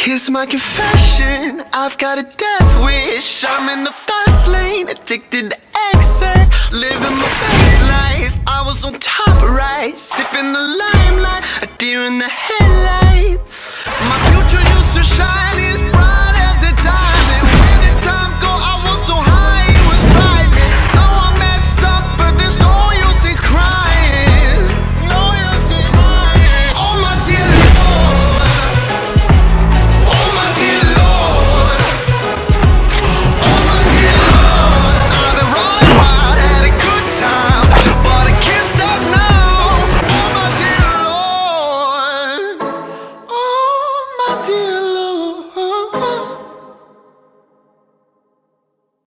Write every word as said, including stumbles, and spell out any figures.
Here's my confession, I've got a death wish. I'm in the fast lane, addicted to excess, living my best life. I was on top right, sipping the limelight, a deer in the headlights.